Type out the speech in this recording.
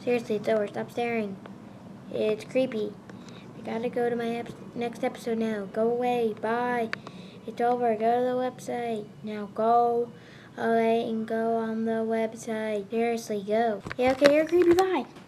Seriously, it's over. Stop staring. It's creepy. I gotta go to my next episode now. Go away. Bye. It's over. Go to the website. Now go away and go on the website. Seriously, go. Yeah, okay, you're creepy. Bye.